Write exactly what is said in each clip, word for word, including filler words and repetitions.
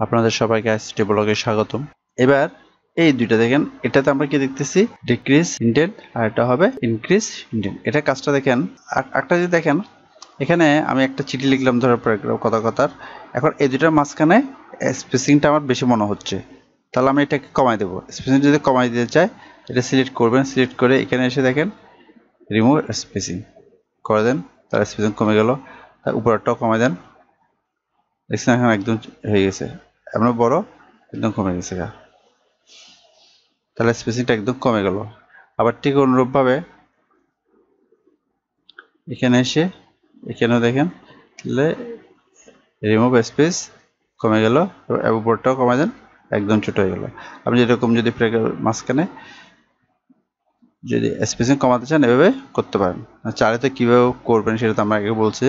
আপনাদের সবাইকে আইসিটি ব্লগে স্বাগতম। এবার এই দুইটা দেখেন, এটাতে আমরা কি দেখতেছি ডিক্রিজ ইন্ডেন্ট আর এটা হবে ইনক্রিজ ইন্ডেন্ট। এটা কাজটা দেখেন। একটা যদি দেখেন এখানে আমি একটা চিঠি লিখলাম ধরো প্যারাগ্রাফ কথা কথার, এখন এই দুইটার মাঝখানে স্পেসিংটা আমার বেশি মনে হচ্ছে, তাহলে আমি এটাকে কমাই দেবো। স্পেসিং যদি কমাই দিতে চাই এটা সিলেক্ট করবেন, সিলেক্ট করে এখানে এসে দেখেন রিমুভ স্পেসিং করে দেন, তার স্পেসিং কমে গেল। তার উপরটাও কমাই দেন, দেখছেন এখন একদম হয়ে গেছে, আপনার বড় একদম কমে গেছে গা, তাহলে স্পেসিংটা একদম কমে গেল। আবার ঠিক অনুরূপভাবে এখানে এসে এখানেও দেখেন তাহলে রিমুভ স্পেস কমে গেল, উপরটাও কমে দেন, একদম ছোট হয়ে গেল। আপনি যেরকম যদি মাঝখানে যদি স্পেসিং কমাতে চান এভাবে করতে পারেন। চাইলে তো কীভাবে করবেন সেটা তো আমরা আগে বলছি।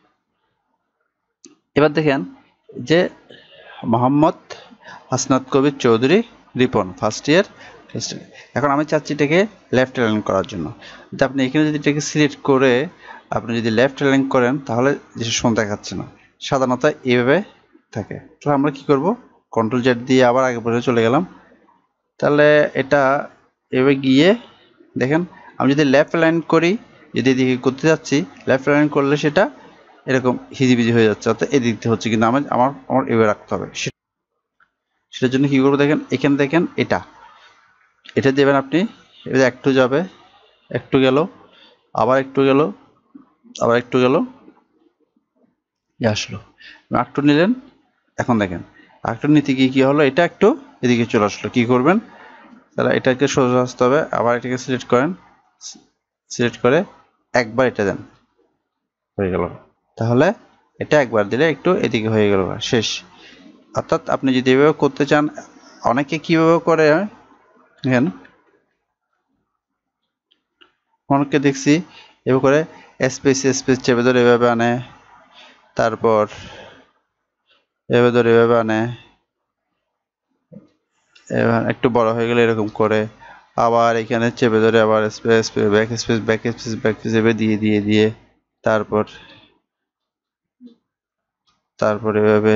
এবার দেখেন যে মোহাম্মদ হাসনাত কবির চৌধুরী রিপন ফার্স্ট ইয়ার। এখন আমি চাচ্ছি এটাকে লেফট অ্যালাইন করার জন্য। তো আপনি এখানে যদি এটাকে সিলেক্ট করে আপনি যদি লেফট অ্যালাইন করেন তাহলে যে সুন্দর দেখাচ্ছে না, সাধারণত এইভাবে থাকে। তো আমরা কি করব, কন্ট্রোল জেড দিয়ে আবার আগে পর্যন্ত চলে গেলাম। তাহলে এটা এভাবে গিয়ে দেখেন আমি যদি লেফট অ্যালাইন করি, যদি এদিকে করতে যাচ্ছি লেফট অ্যালাইন করলে সেটা এরকম হিজিবিজি হয়ে যাচ্ছে, অর্থাৎ এদিক থেকে হচ্ছে, কিন্তু আমার আমার আমার এভাবে রাখতে হবে। সেটার জন্য কি করবো দেখেন এখানে দেখেন এটা এটা দেবেন আপনি, এবার একটু যাবে, একটু গেল, আবার একটু গেল, আবার একটু গেল, আসলো একটু নিলেন। এখন দেখেন একটু নিতে গিয়ে কি হলো, এটা একটু এদিকে চলে আসলো। কি করবেন, তাহলে এটাকে সোজা আসতে হবে, আবার এটাকে সিলেক্ট করেন, সিলেক্ট করে একবার এটা দেন, হয়ে গেল। তাহলে এটা একবার দিলে একটু এদিকে হয়ে গেল, শেষ। অর্থাৎ আপনি যদি এভাবে করতে চান, অনেকে কিভাবে করে দেখেন, অনেককে দেখছি এভাবে করে স্পেস স্পেস চেপে ধরে এভাবে আনে, তারপর এভাবে ধরে এভাবে আনে, এবার একটু বড় হয়ে গেলে এরকম করে, আবার এখানে চেপে ধরে আবার space back space back space back space দিয়ে দিয়ে দিয়ে তারপর তারপর এভাবে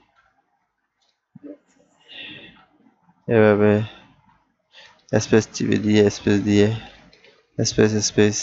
এভাবে স্পেস চিপে দিয়ে স্পেস দিয়ে স্পেস স্পেস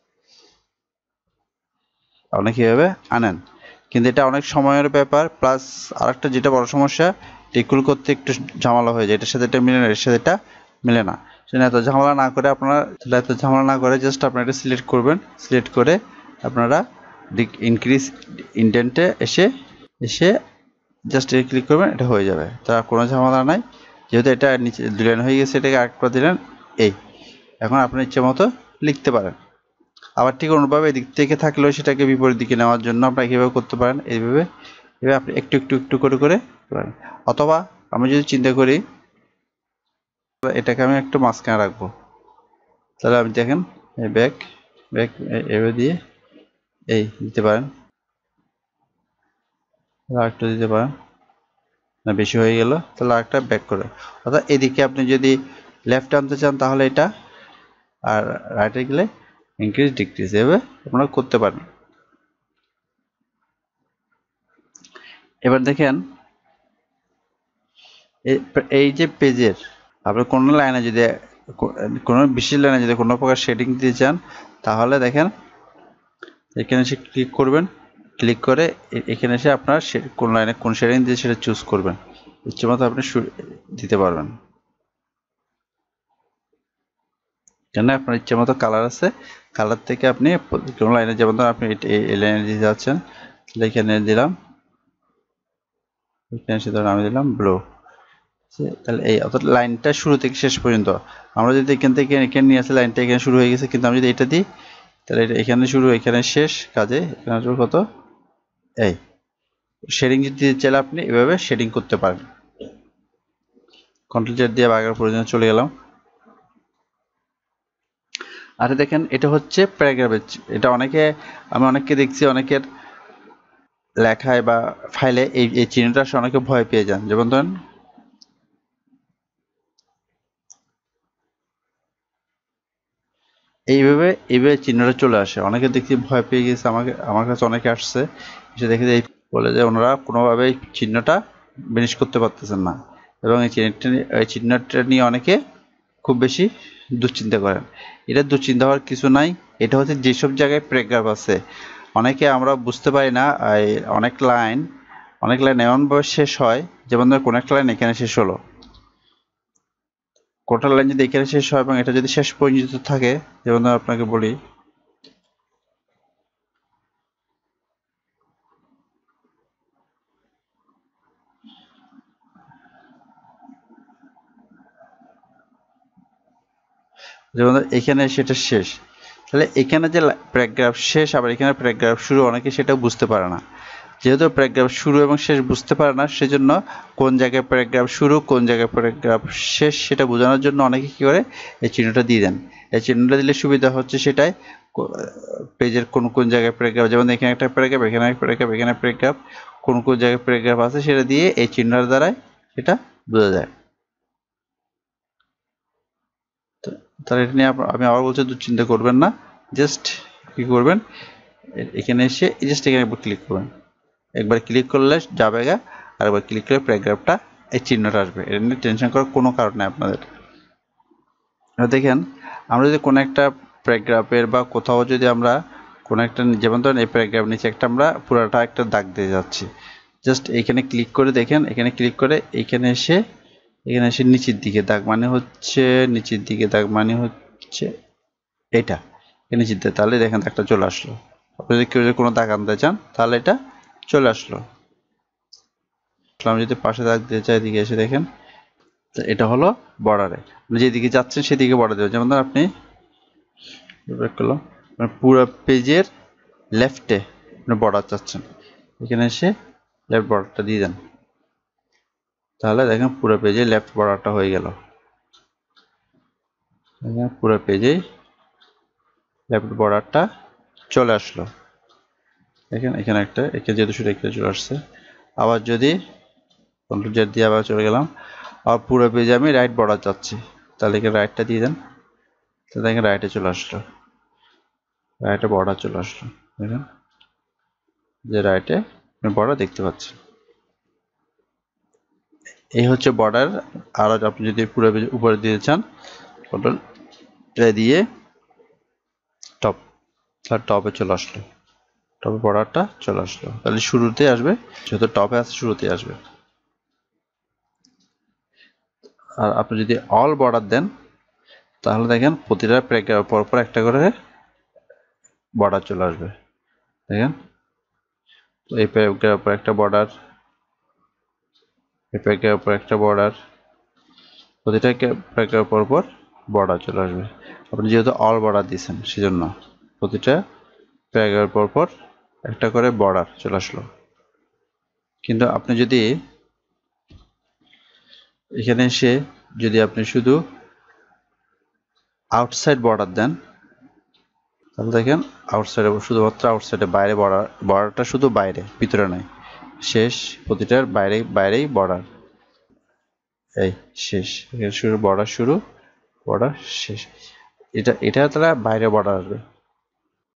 অনেকে এভাবে আনেন, কিন্তু এটা অনেক সময়ের ব্যাপার। প্লাস আরেকটা যেটা বড় সমস্যা, টিকুল করতে একটু ঝামেলা হয়ে যায়, এটার সাথে এটা মিলে না, এর সাথে এটা মিলে না। সেটা এত ঝামেলা না করে আপনারা এত ঝামেলা না করে জাস্ট আপনারা এটা সিলেক্ট করবেন, সিলেক্ট করে আপনারা ইনক্রিজ ইন্ডেন্টে এসে এসে জাস্ট ক্লিক করবেন, এটা হয়ে যাবে, তার কোনো ঝামেলা নাই। যেহেতু এটা নিচে দিলেন হয়ে গেছে, এটাকে আরেকবার দিলেন, এই এখন আপনার ইচ্ছে মতো লিখতে পারেন। আবার ঠিক অনুভাবে এদিক থেকে থাকলেও সেটাকে বিপরীত দিকে নেওয়ার জন্য আপনারা কীভাবে করতে পারেন, এইভাবে এভাবে আপনি একটু একটু একটু করে করে পারেন। অথবা আমি যদি চিন্তা করি এটাকে আমি একটু মাঝখানে রাখবো, তাহলে আপনি দেখেন ব্যাক ব্যাক এভাবে দিয়ে এই দিতে পারেন, আরেকটু দিতে পারেন, না বেশি হয়ে গেল তাহলে আরেকটা ব্যাক করে। অর্থাৎ এদিকে আপনি যদি লেফট আনতে চান তাহলে এটা, আর রাইটে গেলে ইনক্রিজ ডিক্রিজ, এভাবে আপনারা করতে পারেন। এবার দেখেন এই যে পেজের আপনি কোনো লাইনে যদি কোনো বিশেষ লাইনে যদি কোনো প্রকার শেডিং দিতে চান তাহলে দেখেন এখানে এসে ক্লিক করবেন, ক্লিক করে এখানে এসে আপনার কোন লাইনে কোন শেডিং দিয়ে সেটা চুজ করবেন, ইচ্ছে মতো আপনি দিতে পারবেন। কেন আপনার ইচ্ছে মতো কালার আছে, কালার থেকে আপনি কোনো লাইনে যেমন আপনি এই লাইনে দিতে যাচ্ছেন এখানে দিলাম, এখানে এসে ধরুন আমি দিলাম ব্লু, তাহলে এই অর্থাৎ লাইনটা শুরু থেকে শেষ পর্যন্ত। আমরা যদি এখান থেকে এখানে নিয়ে আসি লাইনটা এখানে শুরু হয়ে গেছে, কিন্তু আমি যদি এটা দিই তাহলে এটা এখানে শুরু এখানে শেষ, কাজে এখানে আসবে কত, এই শেডিং যদি চাইলে আপনি এভাবে শেডিং করতে পারেন। কন্ট্রোল জেড দিয়ে বাগার পর্যন্ত চলে গেলাম। আর দেখেন এটা হচ্ছে প্যারাগ্রাফের, এটা অনেকে আমি অনেককে দেখছি অনেকের লেখায় বা ফাইলে এই এই চিহ্নটা আসলে অনেকে ভয় পেয়ে যান। যেমন ধরেন এইভাবে এইভাবে চিহ্নটা চলে আসে, অনেকে দেখছি ভয় পেয়ে গেছে, আমাকে আমার কাছে অনেকে আসছে এসে দেখে যে বলে যে ওনারা কোনোভাবে চিহ্নটা ফিনিশ করতে পারতেছেন না, এবং এই চিহ্নটা এই চিহ্নটা নিয়ে অনেকে খুব বেশি দুশ্চিন্তা করেন। এটা দুশ্চিন্তা হওয়ার কিছু নাই। এটা হচ্ছে যেসব জায়গায় প্যারাগ্রাফ আছে, অনেকে আমরা বুঝতে পারি না, অনেক লাইন অনেক লাইন এমনভাবে শেষ হয়, যেমন ধর কোনো একটা লাইন এখানে শেষ হলো, কোটা লাইন যদি এখানে শেষ হয় এবং এটা যদি শেষ পর্যন্ত থাকে, যেমন ধর আপনাকে বলি, যেমন ধর এখানে সেটা শেষ, তাহলে এখানে যে প্যারাগ্রাফ শেষ আবার এখানে প্যারাগ্রাফ শুরু, অনেকে সেটা বুঝতে পারে না। যেহেতু প্যারাগ্রাফ শুরু এবং শেষ বুঝতে পারে না, সেজন্য কোন জায়গায় প্যারাগ্রাফ শুরু কোন জায়গায় প্যারাগ্রাফ শেষ সেটা বোঝানোর জন্য অনেকে কি করে এই চিহ্নটা দিয়ে দেন। এই চিহ্নটা দিলে সুবিধা হচ্ছে সেটাই, পেজের কোন কোন জায়গায় প্যারাগ্রাফ, যেমন এখানে একটা প্যারাগ্রাফ, এখানে একটা প্যারাগ্রাফ, এখানে প্যারাগ্রাফ, কোন কোন জায়গায় প্যারাগ্রাফ আছে সেটা দিয়ে এই চিহ্নটার দ্বারাই সেটা বোঝা যায়। তাহলে এটা নিয়ে আমি আবার বলছি, দুশ্চিন্তা করবেন না, জাস্ট কি করবেন, এখানে এসে জাস্ট এখানে একবার ক্লিক করবেন, একবার ক্লিক করলে যাবে গা, আর একবার ক্লিক করলে প্যারাগ্রাফটা এই চিহ্নটা আসবে। এটা নিয়ে টেনশন করার কোনো কারণ নেই আপনাদের। দেখেন আমরা যদি কোনো একটা প্যারাগ্রাফের বা কোথাও যদি আমরা কোনো একটা, যেমন ধরেন এই প্যারাগ্রাফ নিচে একটা আমরা পুরাটা একটা দাগ দিয়ে যাচ্ছি, জাস্ট এখানে ক্লিক করে দেখেন, এখানে ক্লিক করে এখানে এসে এখানে এসে নিচের দিকে দাগ মানে হচ্ছে নিচের দিকে দাগ মানে হচ্ছে এটা নিচের দিকে, তাহলে দেখেন দাগটা চলে আসলো। আপনি যদি কেউ যদি কোনো দাগ আনতে চান তাহলে এটা চলে আসলো। আমি যদি পাশে দাগ দিতে চাই, এদিকে এসে দেখেন এটা হলো বর্ডারে, আপনি যেদিকে যাচ্ছেন সেদিকে বর্ডার দেবেন। যেমন ধর আপনি করলাম পুরো পেজের লেফটে আপনি বর্ডার চাচ্ছেন, এখানে এসে লেফট বর্ডারটা দিয়ে দেন, তাহলে দেখেন পুরো পেজে লেফট বর্ডারটা হয়ে গেল। পুরো পেজে লেফট বর্ডারটা চলে আসলো। দেখেন এখানে একটা, এখানে যেহেতু শুধু এখানে চলে আসছে। আবার যদি কন্ট্রোল জেড দিয়ে আবার চলে গেলাম, আর পুরো পেজে আমি রাইট বর্ডার চাচ্ছি, তাহলে এখানে রাইটটা দিয়ে দেন, তাহলে দেখেন রাইটে চলে আসলো, রাইটে বর্ডার চলে আসলো। দেখেন যে রাইটে বর্ডার দেখতে পাচ্ছেন, এই হচ্ছে বর্ডার। আর আপনি যদি পুরো পেজ উপরে দিতে চান, কন্ট্রোল এ দিয়ে টপ, তাহলে টপে চলে আসলো, টপে বর্ডারটা চলে আসলো, তাহলে শুরুতে আসবে, যেহেতু টপে আছে শুরুতে আসবে। আর আপনি যদি অল বর্ডার দেন, তাহলে দেখেন প্রতিটা প্যারাগ্রাফ পর পর একটা করে বর্ডার চলে আসবে। দেখেন তো এই প্যারাগ্রাফের উপর একটা বর্ডার, এই প্যারাগ্রাফের উপর একটা বর্ডার, প্রতিটা প্যারাগ্রাফের পর পর বর্ডার চলে আসবে। আপনি যেহেতু অল বর্ডার দিয়েছেন সেজন্য প্রতিটা প্যারাগ্রাফের পর পর একটা করে বর্ডার চলে আসলো। কিন্তু আপনি যদি এখানে এসে যদি আপনি শুধু আউটসাইড বর্ডার দেন, তাহলে দেখেন আউটসাইডে শুধুমাত্র আউটসাইডে বাইরে বর্ডার, বর্ডারটা শুধু বাইরে, ভিতরে নয়, শেষ প্রতিটার বাইরে বাইরেই বর্ডার, এই শেষ, এখানে শুরু বর্ডার শুরু বর্ডার শেষ, এটা এটা তারা বাইরে বর্ডার আসবে।